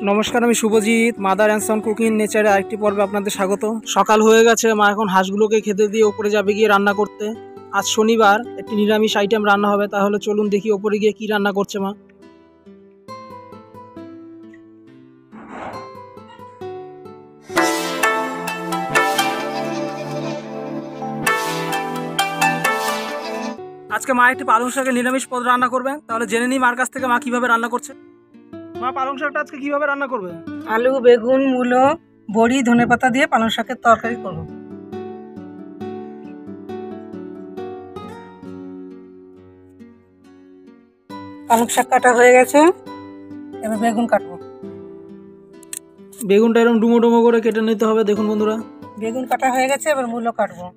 নমস্কার, আমি Subhajit. Mother and son cooking নেচারে আরেকটি পর্বে আপনাদের স্বাগত। সকাল হয়ে গেছে, মা এখন হাঁসগুলোকে খেতে দিয়ে ওপরে যাবে গিয়ে রান্না করতে। আজ শনিবার, একটি নিরামিষ আইটেম রান্না হবে। তাহলে চলুন দেখি ওপরে গিয়ে কি রান্না করছে মা। আজকে মা একটি পালং শাকের নিরামিষ পদ রান্না করবে। তাহলে জেনে নিই মার কাছ থেকে মা কিভাবে রান্না করছে। মা, পালং শাকটা আজকে কিভাবে রান্না করবে? আলু, বেগুন, মূলো, বড়ি, ধনেপাতা দিয়ে পালং শাকের তরকারি করব। পালং শাক কাটা হয়ে গেছে, এবার বেগুন কাটবো। বেগুনটা এরকম ডুমো ডুমো করে কেটে নিতে হবে। দেখুন বন্ধুরা, বেগুন কাটা হয়ে গেছে, এবার মূলো কাটবো।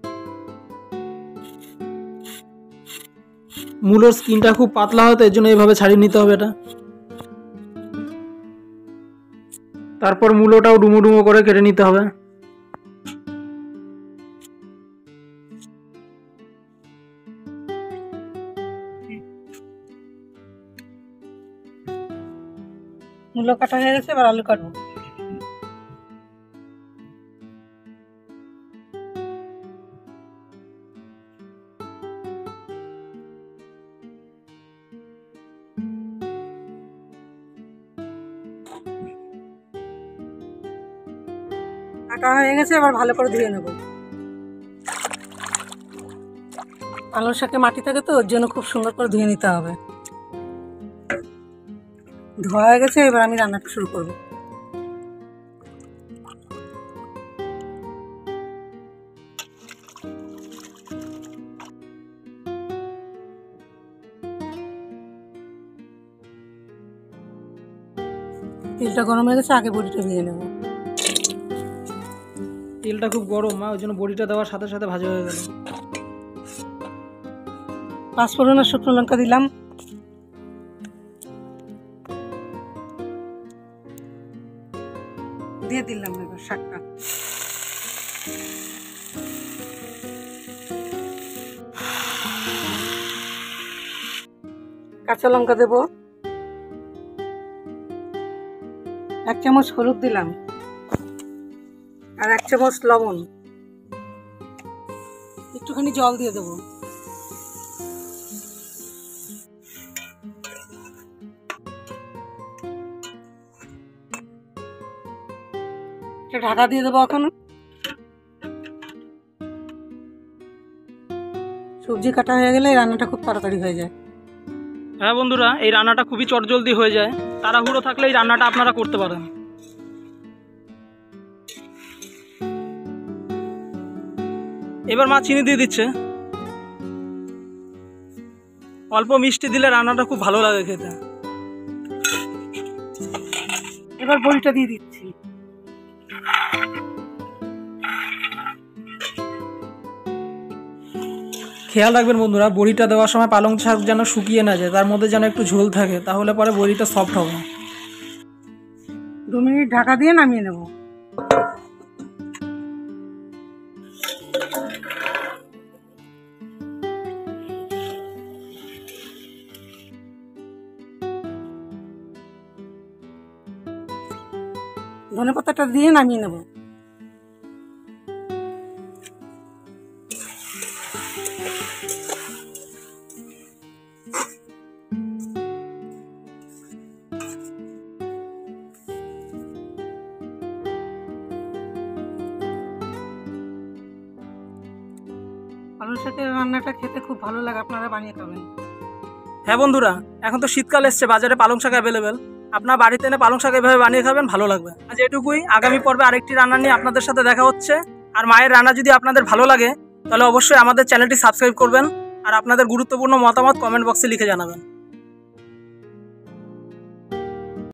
মূলোর স্কিনটা খুব পাতলা হয়, তো এর জন্য এইভাবে ছাড়িয়ে নিতে হবে এটা। তারপর মূলোটাও ডুমো ডুমো করে কেটে নিতে হবে। মূলো কাটা হয়ে গেছে, এবার আলু কাটবো। কাটা হয়ে গেছে, এবার ভালো করে ধুয়ে নেব। পালং শাকে মাটি থাকে তো, ওর জন্য খুব সুন্দর করে ধুয়ে নিতে হবে। ধোয়া হয়ে গেছে, এবার আমি রান্নাটা শুরু করব। তেলটা গরম হয়ে গেছে, আগে বড়িটা ভেজে নেব। তেলটা খুব গরম মা, ওই জন্য বড়িটা দেওয়ার সাথে সাথে ভাজা হয়ে গেল। পাঁচফোড়ন আর শুকনো লঙ্কা দিলাম। দিয়ে দিলাম এবার শাকটা। কাঁচা লঙ্কা দেব, 1 চামচ হলুদ দিলাম, আর 1 চামচ লবণ। একটুখানি জল দিয়ে দেবো। ঢাকা দিয়ে দেবো। এখন সবজি কাটা হয়ে গেলে এই রান্নাটা খুব তাড়াতাড়ি হয়ে যায়। হ্যাঁ বন্ধুরা, এই রান্নাটা খুবই চটজলদি হয়ে যায়। তাড়াহুড়ো থাকলে এই রান্নাটা আপনারা করতে পারেন। এবার মা চিনি দিয়ে দিচ্ছে। অল্প মিষ্টি দিলে রান্নাটা খুব ভালো লাগে খেতে। এবার বড়িটা দিয়ে দিচ্ছি। খেয়াল রাখবেন বন্ধুরা, বড়িটা দেওয়ার সময় পালং শাক যেন শুকিয়ে না যায়, তার মধ্যে যেন একটু ঝোল থাকে, তাহলে পরে বড়িটা সফট হবে। 2 মিনিট ঢাকা দিয়ে নামিয়ে নেব। ধনেপাতাটা দিয়ে নামিয়ে নেব। পালং শাকের রান্নাটা খেতে খুব ভালো লাগে, আপনারা বানিয়ে খাবেন। হ্যাঁ বন্ধুরা, এখন তো শীতকাল এসছে, বাজারে পালং শাক অ্যাভেলেবেল। আপনার বাড়িতে এনে পালং শাক এভাবে বানিয়ে খাবেন, ভালো লাগবে। আজ এটুকুই। আগামী পর্বে আরেকটি রান্না নিয়ে আপনাদের সাথে দেখা হচ্ছে। আর মায়ের রান্না যদি আপনাদের ভালো লাগে, তাহলে অবশ্যই আমাদের চ্যানেলটি সাবস্ক্রাইব করবেন। আর আপনাদের গুরুত্বপূর্ণ মতামত কমেন্ট বক্সে লিখে জানাবেন।